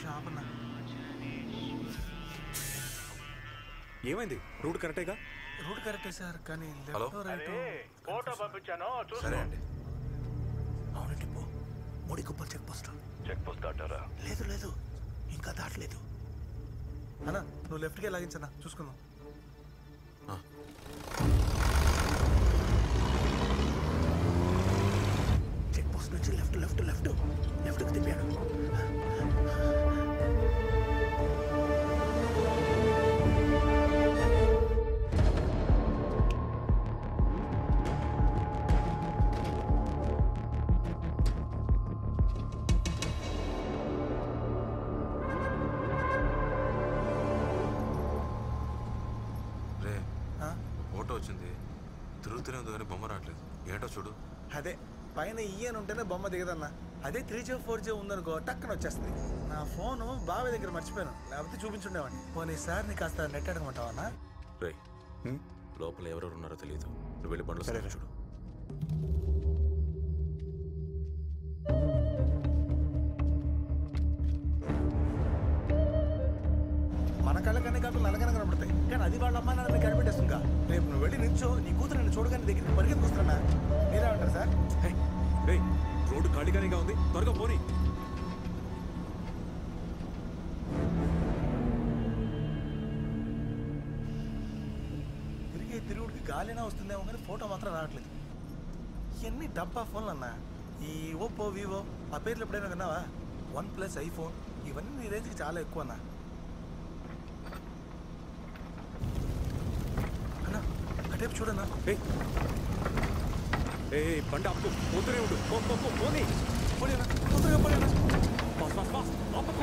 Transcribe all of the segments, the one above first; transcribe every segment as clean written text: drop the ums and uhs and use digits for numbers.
ఆపన్నా. ఏమైంది? రూట్ కరెక్టేగా? రూట్ కరెక్టే సార్, కానీ హలో ఫోటో పంపించాను. సరే అండి. అవునండి, పో Modikuppal check post. Check post దాటారా? లేదు లేదు, ఇంకా దాటలేదు అన్నా. నువ్వు లెఫ్ట్కే లాగించన్నా, చూసుకుందాం. చెక్ పోస్ట్ నుంచి లెఫ్ట్ లెఫ్ట్ లెఫ్ట్ లెఫ్ట్కి తిప్పాడు. ఫోటో వచ్చింది, తిరుగుతూనే ఉంది కానీ బొమ్మ రావట్లేదు. ఏంటో చూడు. అదే పైన ఈయన ఉంటేనే బొమ్మ దిగదన్నా. అదే 3G 4G ఉందనుకో టక్కన వచ్చేస్తుంది. నా ఫోను బాబాయ్ దగ్గర మర్చిపోయాను, లేకపోతే చూపించుండేవాడిని. పోనీ సార్ నీ కాస్త నెట్ అడగమంటావా? రే, లోపల ఎవరెవరు ఉన్నారో తెలియదు, నువ్వు వెళ్ళి బండ్లు సరే చూడు. మన కళ్ళకన్నీ కాకుండా నల్లకనే కనబడతాయి, కానీ అది వాళ్ళ అమ్మ నాన్న కనిపెట్టేస్తుందిగా. రేపు నువ్వు వెళ్ళి నిల్చో, నీ కూతురు నిన్ను చూడగానే దగ్గరికి పరిగెత్తుకొస్తున్నా. మీరేమంటారు సార్? రోడ్డు ఖాళీగానే ఉంది, త్వరగా పోనీ. తిరుగుడికి గాలినా వస్తుందేమో కానీ ఫోటో మాత్రం రావట్లేదు. ఇవన్నీ డబ్బా ఫోన్లు అన్నా. ఈ ఓప్పో వివో ఆ పేర్లు ఎప్పుడైనా విన్నావా? OnePlus ఐఫోన్ ఇవన్నీ నీ రేంజ్కి చాలా ఎక్కువ అన్నా. అన్నా అటేపు చూడన్నా. బండి అప్పు పోతూనే ఉండు. పోనీ పోలేనా, తొందరగా పోలేనా. అప్పకు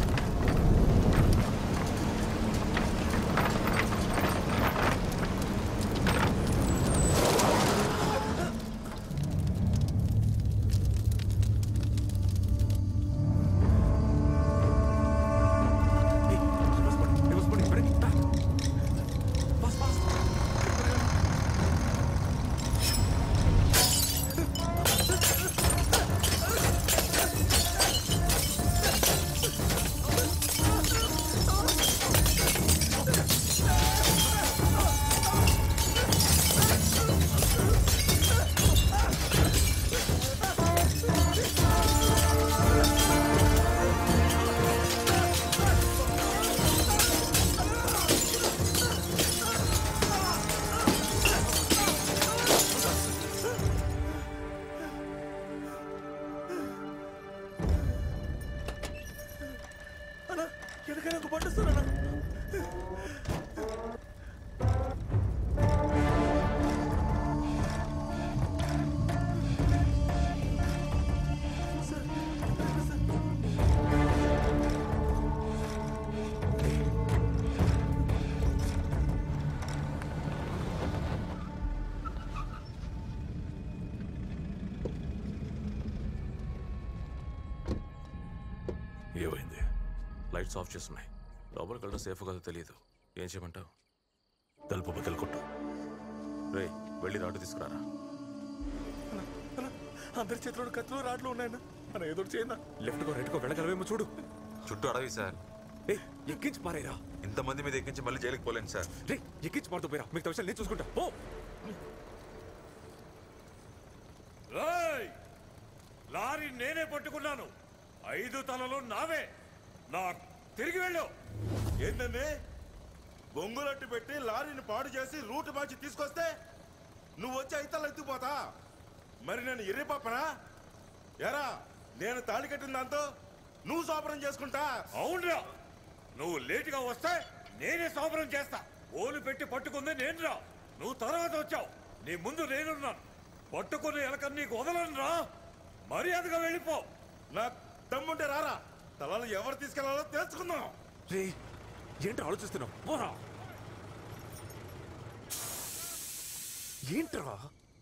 ఏమైంది? లైట్స్ ఆఫ్ చేస్తున్నాయి, లోపలికి వెళ్ళడం సేఫ్ కదా తెలియదు. ఏం చేయమంటావు? తలుపు బదులు కొట్టు. రే, వెళ్ళి రాటు తీసుకురారా. అందరి చేతిలో కత్తులు రాట్లు ఉన్నాయన్నా, మనం ఏదో చేయందా. లెఫ్ట్కో రైట్కో వెళ్ళగలవేమో చూడు. చుట్టూ అడవి సార్. ఎక్కించి పారేరా. ఇంతమంది మీద ఎక్కించి మళ్ళీ జైలుకి పోలేను సార్. రే, ఎక్కించి పారుతూ పోయిరా, మీకు విషయాలు నేను చూసుకుంటా. పో. లారీ నేనే పట్టుకున్నాను, 5 తలలు నావే. నా తిరిగి వెళ్ళు. ఏంటండి, బొంగులట్టు పెట్టి లారీని పాడు చేసి రూట్ మార్చి తీసుకొస్తే నువ్వు వచ్చి అయితలు ఎత్తుకుపోతా? మరి నేను ఎర్రిపప్పనా? ఎరా, నేను తాళి కట్టిన దాంతో నువ్వు సోపరం చేసుకుంటా? అవునరా, నువ్వు లేటుగా వస్తే నేనే సోపరం చేస్తా. ఓలు పెట్టి పట్టుకుంది నేనురా, నువ్వు తర్వాత వచ్చావు. నీ ముందు నేనున్నాను. పట్టుకుని ఎలకని నీకు వదలను రా. మర్యాదగా వెళ్ళిపో. నా దమ్ముంటే రారా, తలలు ఎవరు తీసుకెళ్లాలో తెలుసుకుందాం. రే, ఏంట్రా ఆలోచిస్తున్నావు? పోరా. ఏంట్రా?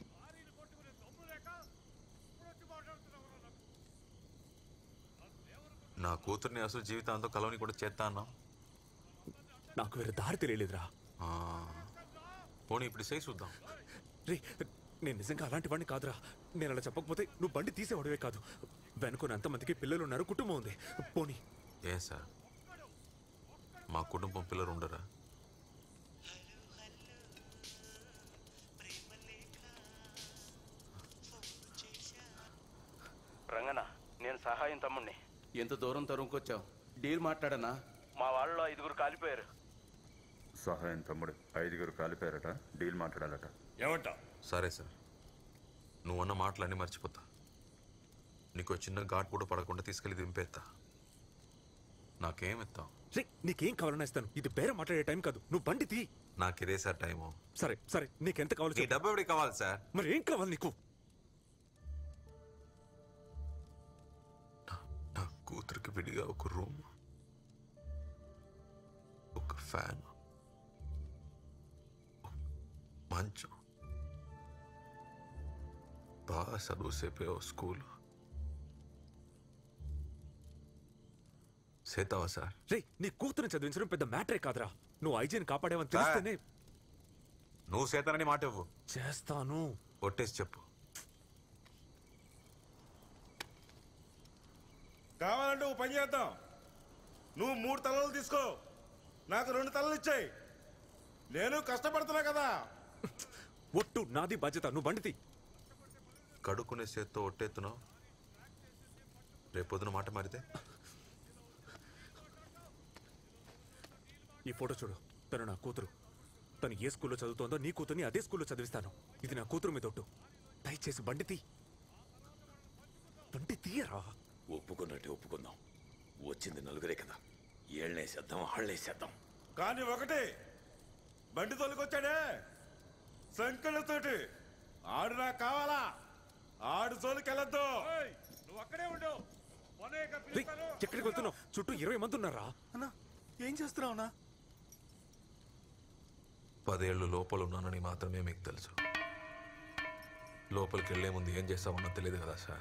నా కూతుర్ని అసలు జీవితాంతో కలవని కూడా చేస్తా అన్నావు. నాకు వేరే దారి తెలియలేదురా. పోనీ ఇప్పుడు చేసి చూద్దాం. రే, నేను నిజంగా అలాంటి వాడిని కాదురా. నేను అలా చెప్పకపోతే నువ్వు బండి తీసేవాడివే కాదు. వెనుకొని అంతమందికి పిల్లలు ఉన్నారు, కుటుంబం ఉంది. పోనీ ఏం సార్ మా కుటుంబం పిల్లలు ఉండరా? రంగన్న, నేను సహాయం తమ్ముణ్ణి. ఎంత దూరం తరుముకొచ్చావు? డీల్ మాట్లాడనా? మా వాళ్ళలో 5 కాలిపోయారు. సహాయం తమ్ముడు 5 కాలిపోయారట. డీల్ మాట్లాడాలట. ఏమంటా? సరే సార్, నువ్వన్న మాటలన్నీ మర్చిపోతా. నీకు చిన్న ఘాట్ కూడా పడకుండా తీసుకెళ్ళి దింపేస్తా. నాకేం ఇస్తావు? నీకేం కావాలన్నా ఇస్తాను. ఇది బేరే మాట్లాడే టైం కాదు. నువ్వు బండి తీ. నాకు ఇదే సార్ టైము. సరే సరే, నీకెంత కావాలి? నీ డబ్బు ఎవరికి కావాలి సార్? మరి ఏం కావాలి నీకు? నా కూతురికి విడిగా ఒక రూమ్, ఒక ఫ్యాన్, మంచం, బాగా చదువు సేపే ఓ స్కూల్. సేతావా సార్? రే, నీ కూతురు చదివించడం పెద్ద మ్యాటరే కాదురా. నువ్వు ఐజీని కాపాడేవని తెలిస్తేనే. నువ్వు సేతానని మాట ఇవ్వు. చేస్తాను. ఒట్టేసి చెప్పు. కావాలంటే ఓ పని చేద్దాం. నువ్వు 3 తలలు తీసుకో, నాకు 2 తలలు ఇచ్చాయి. నేను కష్టపడుతున్నా కదా. ఒట్టు నాది బాధ్యత. నువ్వు బండి తీ. కడుక్కునే చేత్తో ఒట్టేస్తున్నావు. రేపొద్దున మాట మారితే? ఈ ఫోటో చూడు. తను నా కూతురు. తను ఏ స్కూల్లో చదువుతోందో నీ కూతుర్ని అదే స్కూల్లో చదివిస్తాను. ఇది నా కూతురు మీద ఒట్టు. దయచేసి బండి తీ. బండి తీయరా. ఒప్పుకున్నట్టు ఒప్పుకుందాం. వచ్చింది 4 కదా. ఏళ్ళేసేద్దాం, ఆళ్ళేసేద్దాం. కానీ ఒకటి, బండి తోలుకొచ్చాడే సంకలతోటి, ఆడు నాకు కావాలా. ఆడు జోలికెళ్ళొద్దు. నువ్వు అక్కడే ఉండు. రేయ్, ఎక్కడికి వెళ్తున్నావు? చుట్టూ 20 మంది ఉన్నారా? అన్నా ఏం చేస్తున్నావు అన్నా? 10 ఏళ్ళు లోపల ఉన్నానని మాత్రమే మీకు తెలుసు. లోపలికి వెళ్లే ముందు ఏం చేస్తామన్నా తెలియదు కదా సార్.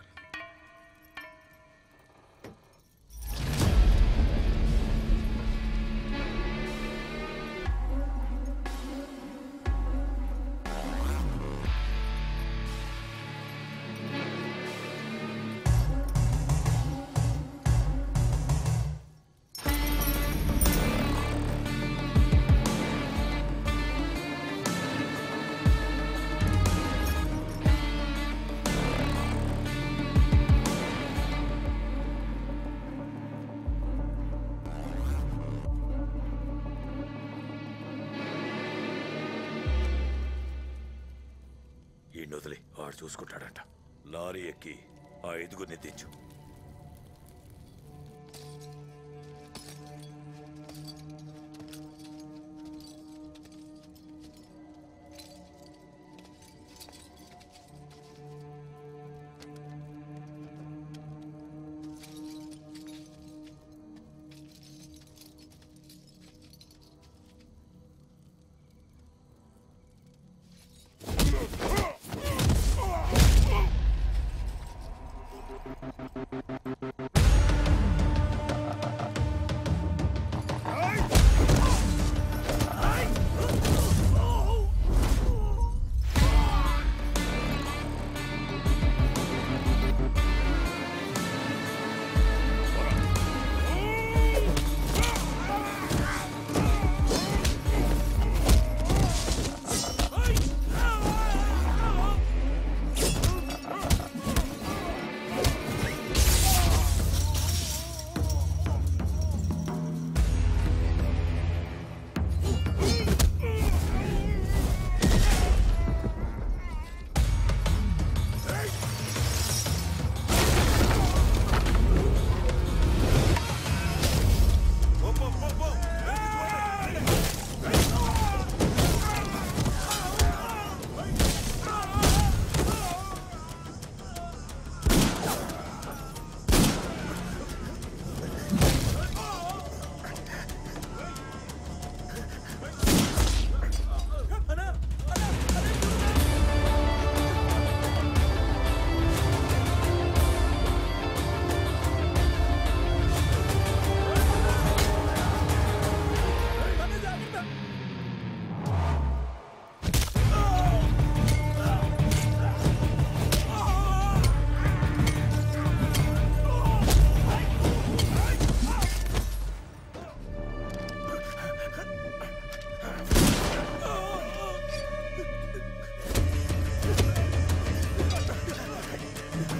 వదిలి ఆడు చూసుకుంటాడంట. లారీ ఎక్కి ఆ 5 దించు.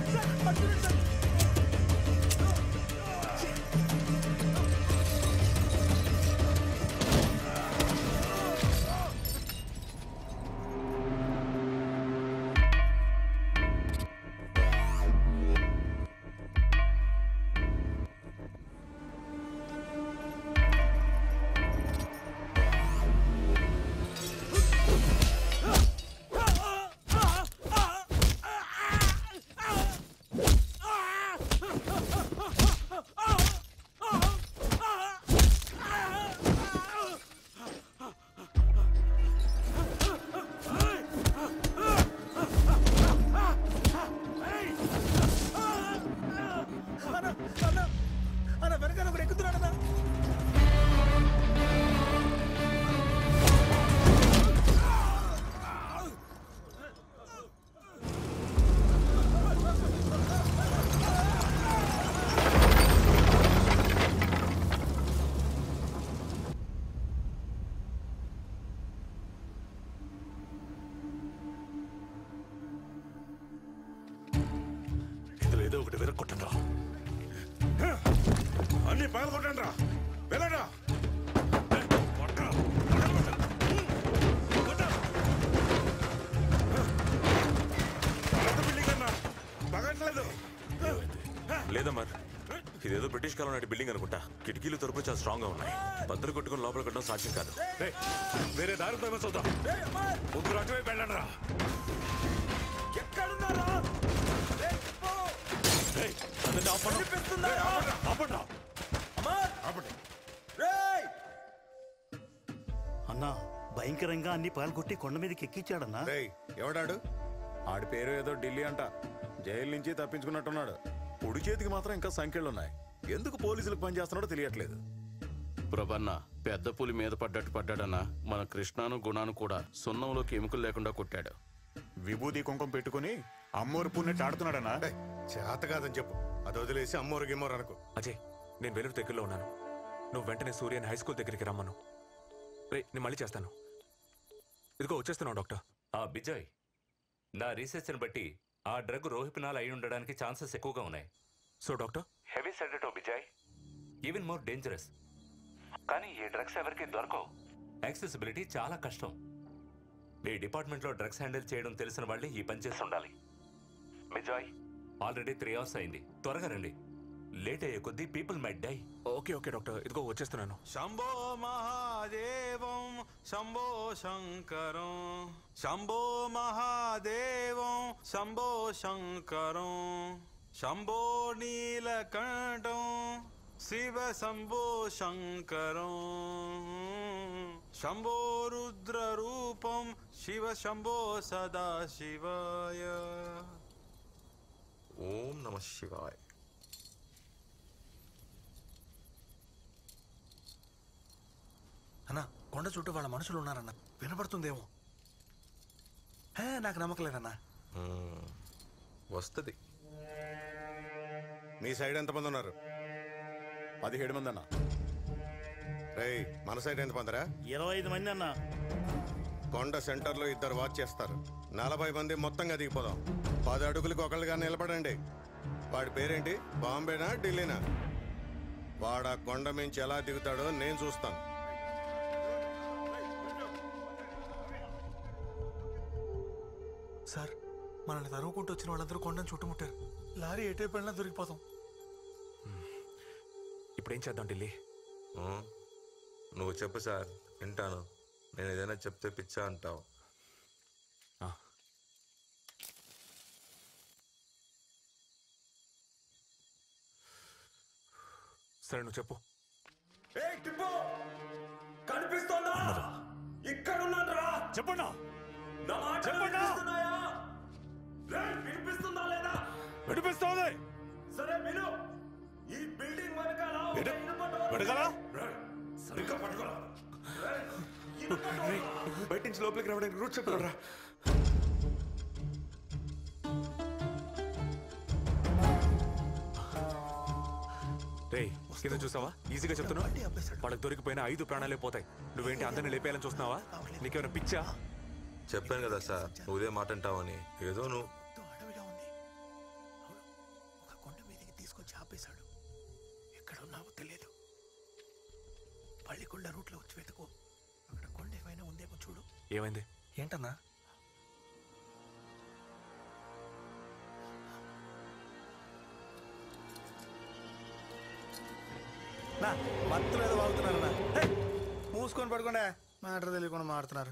ఏదో ఒకటి వెరక్కొట్టండి. అన్ని పగల కొట్టండి రా, వెళ్ళండి. లేదా మరి ఇదేదో బ్రిటిష్ కాలం నాటి బిల్డింగ్ అనుకుంటా. కిటికీలు తరపు చాలా స్ట్రాంగ్ గా ఉన్నాయి. బద్దలు కొట్టుకుని లోపల కొట్టడం సాధ్యం కాదు. వేరే దారి చూద్దాం. ముగ్గురు అటువైపు వెళ్ళండి రా. అన్నా భయంకరంగా అన్ని పగలగొట్టి కొండ మీదకి ఎక్కించాడన్నా. ఎవడాడు? ఆడి పేరు ఏదో ఢిల్లీ అంట. జైలు నుంచి తప్పించుకున్నట్టున్నాడు. పొడి చేతికి మాత్రం ఇంకా సంఖ్యలున్నాయి. ఎందుకు పోలీసులకు పనిచేస్తున్నాడో తెలియట్లేదు. ప్రభన్న పెద్ద పులి మీద పడ్డాడన్నా. మన కృష్ణాను గుణాను కూడా సున్నంలోకి ఎముకలు లేకుండా కొట్టాడు. విభూతి కుంకుమ పెట్టుకుని అమ్మోరు పుణ్యట్టు ఆడుతున్నాడన్నా. చేత కాదని చెప్పు. అది వదిలేసి అమ్మోరు గిమ్మోరు అనుకో. అజయ్, నేను వెలుగు దగ్గరలో ఉన్నాను. నువ్వు వెంటనే సూర్యని హై స్కూల్ దగ్గరికి రమ్మను. రే, నేను మళ్ళీ చేస్తాను. ఇదిగో వచ్చేస్తున్నావు డాక్టర్. బిజయ్, నా రీసెర్చ్ని బట్టి ఆ డ్రగ్ రోహిపినాల్ అయి ఉండడానికి ఛాన్సెస్ ఎక్కువగా ఉన్నాయి. So doctor, heavy sedative Bijay, even more dangerous. కానీ ఈ డ్రగ్స్ ఎవరికి దొరకవు. యాక్సెసిబిలిటీ చాలా కష్టం. మీ డిపార్ట్మెంట్లో డ్రగ్స్ హ్యాండిల్ చేయడం తెలిసిన వాళ్ళే ఈ పని చేసి ఉండాలి. బిజయ్, ఆల్రెడీ 3 hours అయింది. త్వరగా రండి. లేట్ అయ్యే కొద్దీ people might die. Okay okay doctor, ఇదిగో వచ్చేస్తున్నాను. శంభో మహాదేవం శంభో శంకరం, శంభో మహాదేవం శంభో శంకరం, శంభో నీలకంఠం శివ శంభో శంకరం, శంభో రుద్ర రూపం శివ శంభో సదాశివాయ. ఓం నమః శివాయ. అన్నా, కొండ చుట్టూ వాళ్ళ మనుషులు ఉన్నారన్న. వినపడుతుందేమో. నాకు నమ్మకం లేదన్నా. వస్తుంది. మీ సైడ్ ఎంతమంది ఉన్నారు? 17 మంది అన్నా. రేయ్, మన సైడ్ ఎంతమందిరా? 25 మంది అన్నా. కొండ సెంటర్లో 2 వాచ్ చేస్తారు. 40 మంది మొత్తంగా దిగిపోదాం. 10 అడుగులకు ఒకళ్ళుగా నిలబడండి. వాడి పేరేంటి? బాంబేనా ఢిల్లీనా? వాడు ఆ కొండ మించి ఎలా దిగుతాడో నేను చూస్తాను. సార్, మనల్ని తరుముకుంటూ వచ్చిన వాళ్ళందరూ కొండను చుట్టుముట్టారు. లారీ ఎటైపు వెళ్ళినా దొరికిపోతాం. ఇప్పుడేం చేద్దాం ఢిల్లీ? నువ్వు చెప్పు సార్, వింటాను. నేను ఏదైనా చెప్తే పిచ్చా అంటావు. సరే, నువ్వు చెప్పు. కనిపిస్తోందా? ఇక్కడ ఉన్నాడ్రా. చెప్పండి. నా మాట వినిపిస్తున్నాయా? వినిపిస్తుందా లేదా? వినిపిస్తోంది. సరే విను. ఈ బిల్డింగ్ వెనకాల సరిగ్గా పట్టుకోరా. బయట నుంచి లోపలికి రావడానికి రూట్ చెప్పరా. రేయ్, కింద చూసావా? ఈజీగా చెప్తున్నావు. వాళ్ళకి దొరికిపోయిన 5 ప్రాణాలే పోతాయి. నువ్వేంటి అందరిని లేపేయాలని చూస్తున్నావా? నీకేమైనా పిచ్చా? చెప్పాను కదా సార్, నువ్వు ఇదే మాట అంటావని. ఏదో నువ్వు తీసుకొచ్చి ఆపేశాడు. ఎక్కడ ఉన్నావో తెలియదు. పల్లికొండ రూట్లో వచ్చి వెతుకో. అక్కడ కొండ ఏమైనా ఉందేమో చూడు. ఏమైంది? ఏంటన్నా? నా మత్తులు ఏదో వాగుతున్నారన్నా. మూసుకొని పడుకోండా. మ్యాటర్ తెలియకుండా మాడుతున్నారు.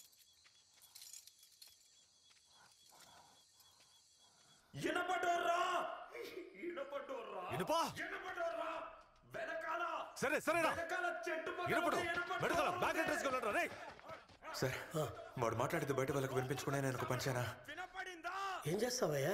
సరే సరేనా సార్ వాడు మాట్లాడితే బయట వాళ్ళకి వినిపించుకునే నేను ఒక పంచానా. ఏం చేస్తావయ్యా?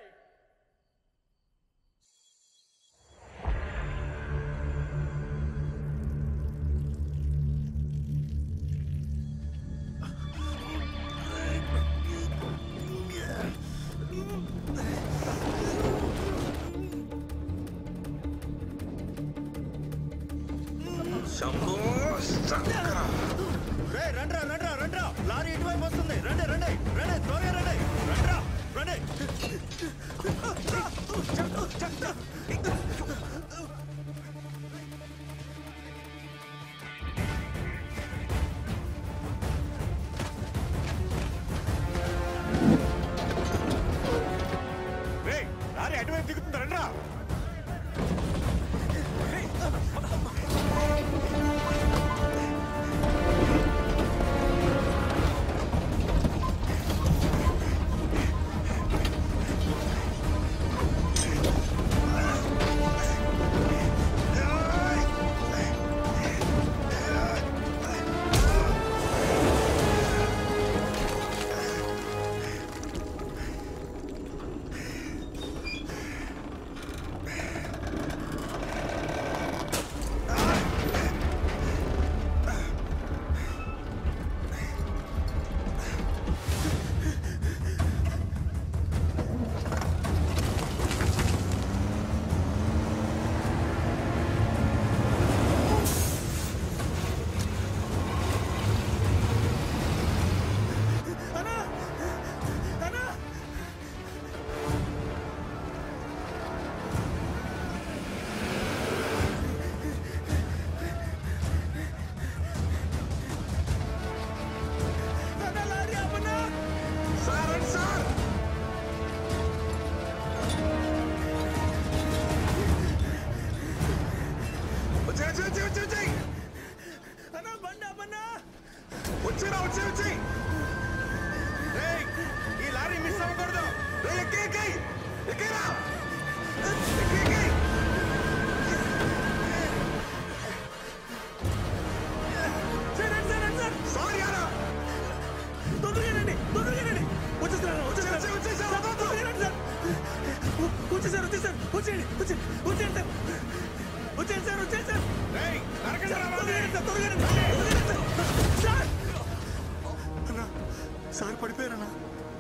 రండ్రా రండ్రా రండ్రా, లారీ ఇటువైపు వస్తుంది. రండి రండి రండి, త్వరగా రండి. రండ్రా రండి. లారీ అటువైపు దిగుతుంది. రండ్రా. ఈ లారీ మిస్ అవ్వకూడదు. సార్ పడిపోయారన్నా.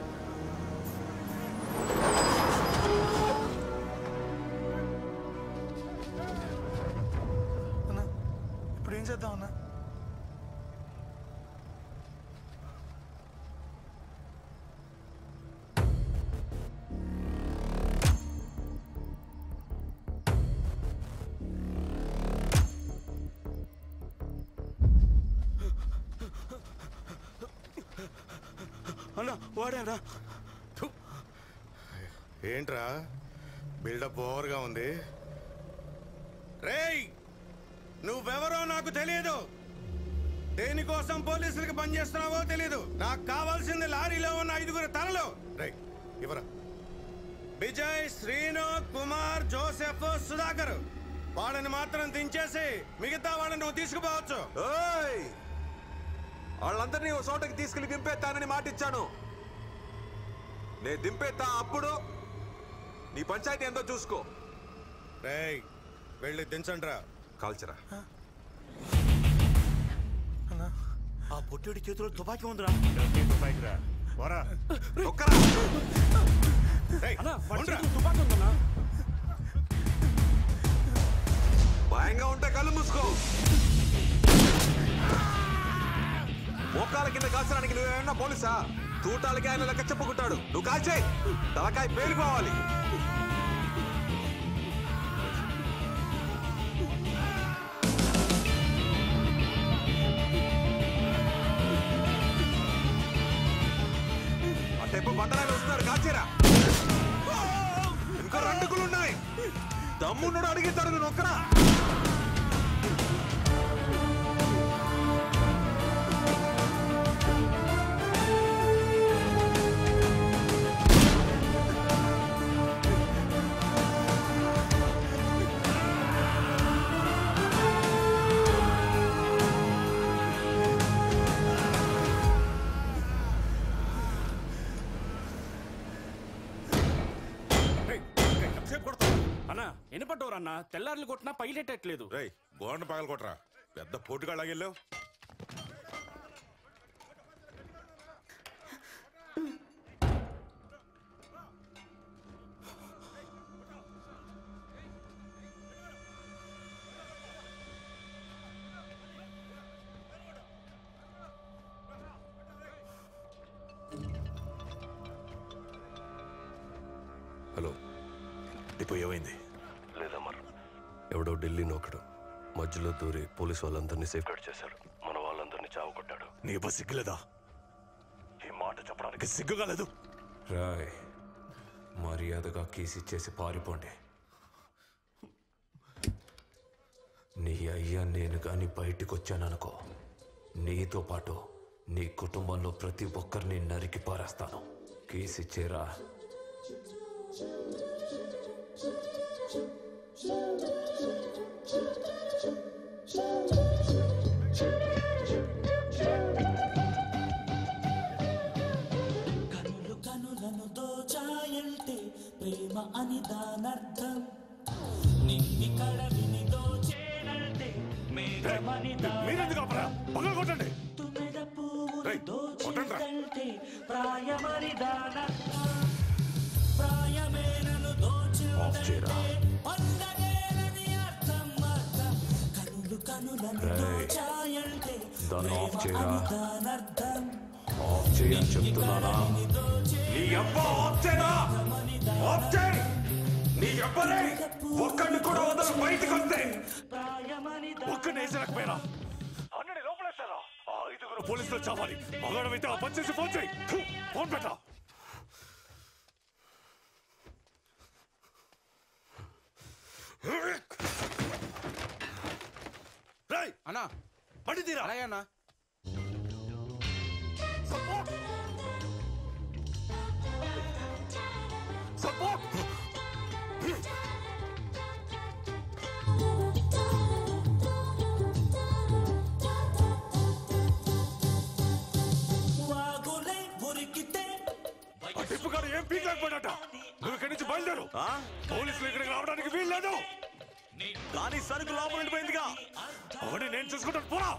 అన్నా ఇప్పుడు ఏం చేద్దాం అన్నా? అన్నా వాడారా? ఏంట్రా బిల్డప్ ఓవర్గా ఉంది? రేయ్ నువ్వెవరో నాకు తెలియదు. దేనికోసం పోలీసులకి పనిచేస్తున్నావో తెలీదు. నాకు కావాల్సింది లారీలో ఉన్న 5 తలలు. రేయ్ ఇవరా. విజయ్, శ్రీను, కుమార్, జోసెఫ్, సుధాకర్. వాళ్ళని మాత్రం దించేసి మిగతా వాళ్ళని నువ్వు తీసుకుపోవచ్చు. వాళ్ళందరినీ ఓ చోటకి తీసుకెళ్లి దింపేస్తానని మాటిచ్చాను. నేను దింపేస్తా, అప్పుడు నీ పంచాయతీ ఎంతో చూసుకో. రేయ్ వెళ్ళి దించండ్రా. కాల్చరా. ఆ పొట్టుడి చేతిలో తుపాకీ ఉందిరా. తుపాకీ రా. తుపాకీ ఉందన్నా. భయంగా ఉంటే కళ్ళు మూసుకో. మోకాల కింద కాల్చడానికి నువ్వేమన్నా పోలీసా? తూటాలకి ఆయన లెక్క చెప్పుకుంటాడు. నువ్వు కాల్చేయి, తలకాయ పేలిపోవాలి. బండరాలు వస్తున్నారు కాల్చేరా. ఇంకా 2 గుళ్ళు ఉన్నాయి. దమ్మున్నాడు అడిగితాడు నువ్వు ఒక్కరా. అన్నా తెల్లారులు కొట్టినా పైలెట్టట్లేదు. రేయ్ గోడ పగలు కొట్టరా, పెద్ద పోటుగాళ్ళాగెళ్ళావు. హలో, డిపో ఏమైంది? లేదమ్మర్, ఎవడో ఢిల్లీ నోకడు మధ్యలో దూరి పోలీసు వాళ్ళందరినీ సేఫ్ గార్డ్ చేశాడు. మన వాళ్ళందరినీ చావు కొట్టాడు. నీ బస్ సిగ్గులేదా? ఈ మాట చెప్పడానికి సిగ్గుగా లేదు. రాయ్, మర్యాదగా కేసిచ్చేసి పారిపోండి. నీ అయ్యా నేను కానీ బయటికి వచ్చాననుకో, నీతో పాటు నీ కుటుంబంలో ప్రతి ఒక్కరిని నరికి పారేస్తాను. కేసిచ్చేరా. కనులు కనులను దోచాయంటే ప్రేమ అని దానర్థం. నిన్ని కడలిని దోచేనంటే మేఘమని దానర్థం. తుమ్మెద పువ్వుని దోచిందంటే ప్రాయమని దానర్థం. ప్రాయమే నన్ను దోచిందంటే పండగేనని అర్థం. అర్థం కనులు కనులను దోచాయంటే ప్రేమ అని దానర్థం. ఆఫ్ చేయని చెప్తున్నానా? నీ అబ్బా ఆఫ్ చేయరా, ఆఫ్ చేయి. నీ అబ్బరే ఒక్కడిని కూడా వదలు. బయటికి వస్తే ఒక్కడిని వేసలేకపోయినా అన్నని లోపలేస్తారా? 5 పోలీసులు చావాలి. మగాడమైతే ఆ పని చేసి ఫోన్ చేయి. ఫోన్ పెట్టా. అన్నా బండి తీరా. అలాగే అన్నా. వాగులే ఉరికితే టిప్పుగాడు ఏం పీకలేకపోయాడట. నువ్వు ఇక్కడి నుంచి బయలుదేరు. పోలీసులు ఇక్కడికి రావడానికి వీల్లేదు. కానీ సరుకు లోపల ఉండిపోయిందిగా. అవన్నీ నేను చూసుకుంటాను. పోరా.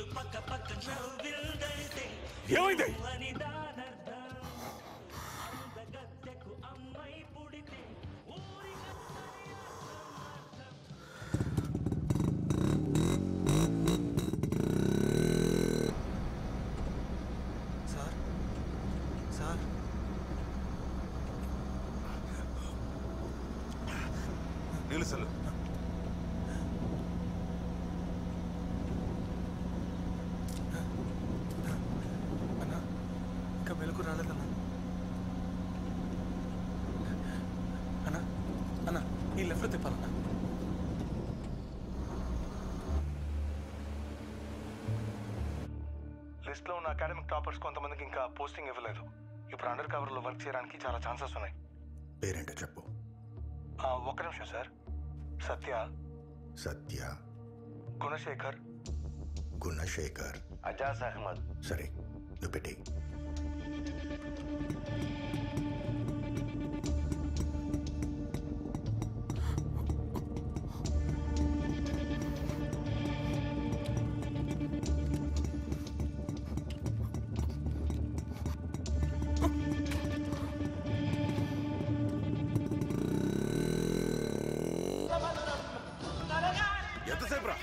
ఏమైంది? సార్ సార్ నిలుసలు అన్నా ఇంకా మెలకు రాలేదన్నా. అన్నా అన్నా ఈ లెఫ్ట్లో తిప్పాలన్నా. లిస్ట్లో ఉన్న అకాడమిక్ టాపర్స్ కొంతమందికి ఇంకా పోస్టింగ్ ఇవ్వలేదు. ఇప్పుడు అండర్ కవర్లో వర్క్ చేయడానికి చాలా ఛాన్సెస్ ఉన్నాయి. పేరేంటో చెప్పు. ఒక్క నిమిషం సార్. సత్య, సత్య, గుణశేఖర్, గుణశేఖర్, అజాజ్ అహ్మద్. సరే నువ్వు పెట్టి. ఎంతసేపు రా?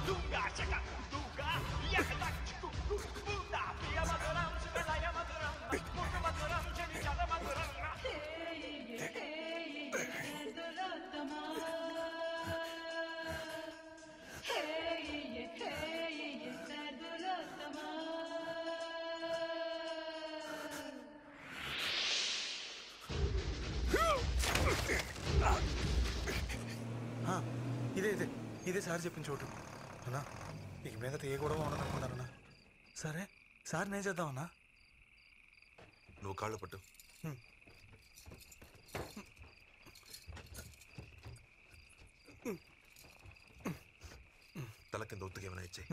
ఇదే ఇదే ఇదే సార్ చెప్పిన చోటు అన్నా. ఇక మీదట ఏ గొడవ ఉండదనుకున్నారన్నా. సరే సార్ నేను చేద్దామన్నా. నువ్వు కాళ్ళు పట్టు. తల కింద ఒత్తుగా ఏమైనా ఇచ్చాయి.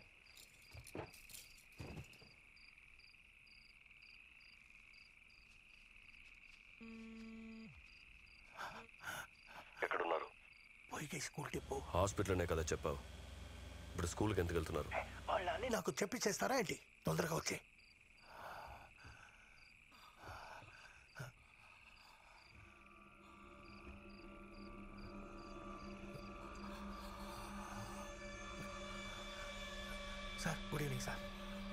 ఎక్కడున్నారు? పోయికి స్కూల్ టిప్పు. హాస్పిటల్నే కదా చెప్పావు. ఇప్పుడు స్కూల్కి ఎందుకు వెళ్తున్నారు? వాళ్ళని నాకు చెప్పిచ్చేస్తారా ఏంటి? తొందరగా వచ్చి. Sir good evening sir.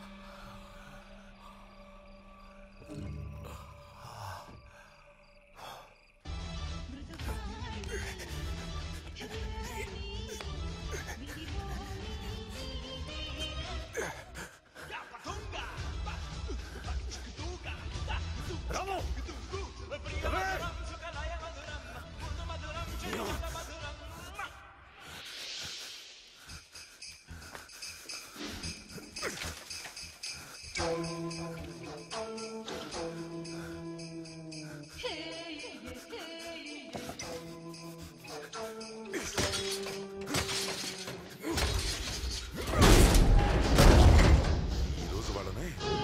ఈరోజు వాళ్ళని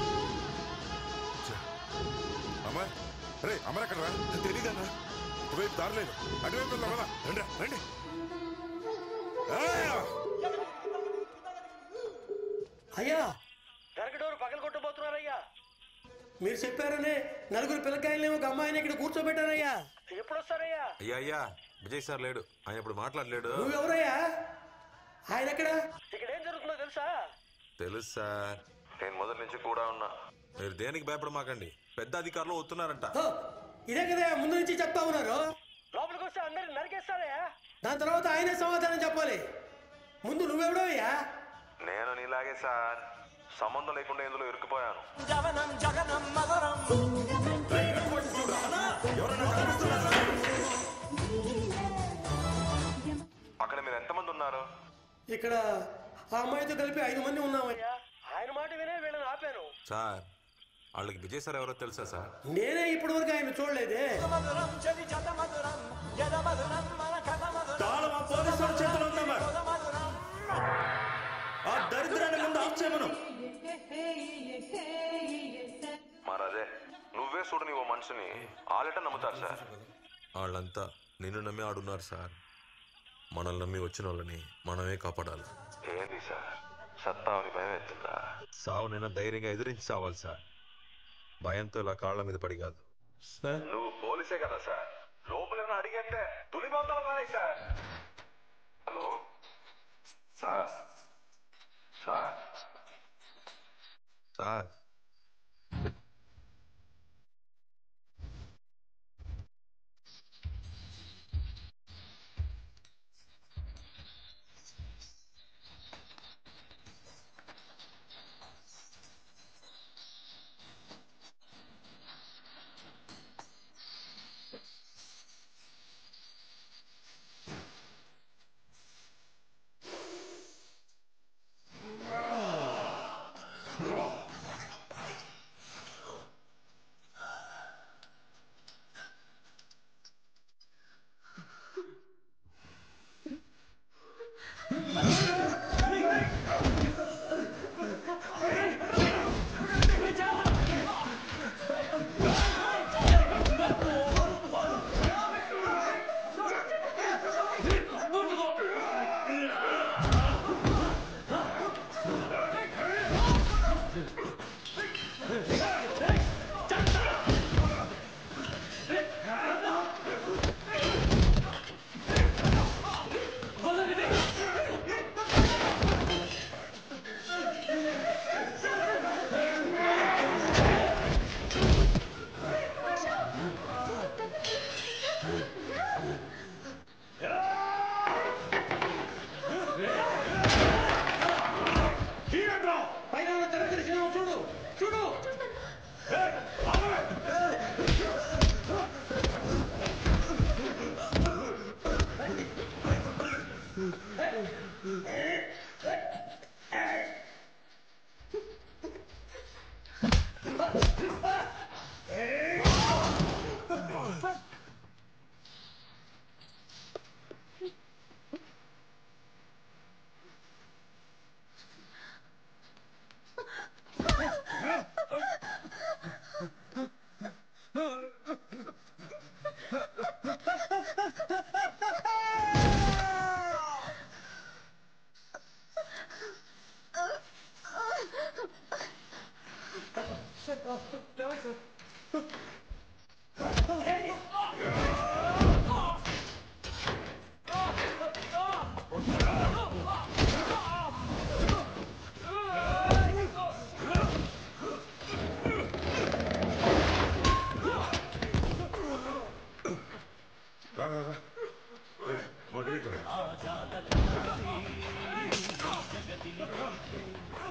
అమ్మా రే అమ్మా ఎక్కడ రా? తెలీదన్నా. ఒకవైపు దారి లేదు, అటువైపు వెళ్దాం కదా. రండి రండి. అయ్యా వెనకడోరు పగలు కొట్టబోతున్నారయ్యా. మీరు చెప్పారని నలుగురు పిల్లకాయలనేమో ఒక అమ్మాయిని ఇక్కడ కూర్చోబెట్టారయ్యా. ఎప్పుడు వస్తారయ్యా? అయ్యా అయ్యా విజయ్ సార్ లేడు, ఆయన ఇప్పుడు మాట్లాడలేడు. నువ్వెవరయ్యా? ఆయన ఎక్కడ? ఇక్కడ ఏం జరుగుతుందో తెలుసా? తెలుసు సార్, నేను మొదటి నుంచి కూడా ఉన్నా. మీరు దేనికి భయపడమాకండి, పెద్ద అధికారులు వస్తున్నారంట. ఇదే కదా ముందు నుంచి చెప్తా ఉన్నారు. లోపలికి వస్తే అందరికి నరికేస్తారయ్యా. దాని తర్వాత ఆయనే సమాధానం చెప్పాలి. ముందు నువ్వెవడోయ్యా? నేను నీలాగే సార్, సంబంధం లేకుండా ఇందులో ఇరుక్కుపోయాను. అక్కడ మీరు ఎంతమంది ఉన్నారు? ఇక్కడ ఆ అమ్మాయితో కలిపి 5 మంది ఉన్నామయ్యా. ఆయన మాట వినే వీళ్ళని ఆపాను. సార్ వాళ్ళకి విజయ్ సార్ ఎవరో తెలుసా సార్? నేనే ఇప్పటి వరకు ఆయన చూడలేదే. తాళం ఆ పోలీసుల చేతిలో ఉందమ్మా. ఆ దరిద్రాన్ని ముందు ఆఫ్ చేయమను. మరదే నువ్వే చూడు, నీవు మనిషిని ఆలట నమ్ముతారు సార్. వాళ్ళంతా నిన్ను నమ్మి ఆడున్నారు సార్. మనల్ని నమ్మి వచ్చిన వాళ్ళని మనమే కాపాడాలి. ఏంది సార్ సత్తావని భయం ఎత్తుందా? సావునైనా ధైర్యంగా ఎదిరించి సావాలి సార్, భయంతో ఇలా కాళ్ళ మీద పడి కాదు. నువ్వు పోలీసే కదా సార్, లోపల అడిగంటే తులిపోతావు sir. Hello sir sir sir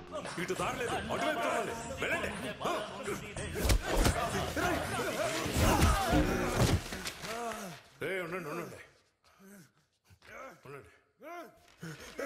ఇటు దారలేదు అటువైపు చూడండి వెళ్ళండి ఉండండి ఉండండి ఉండండి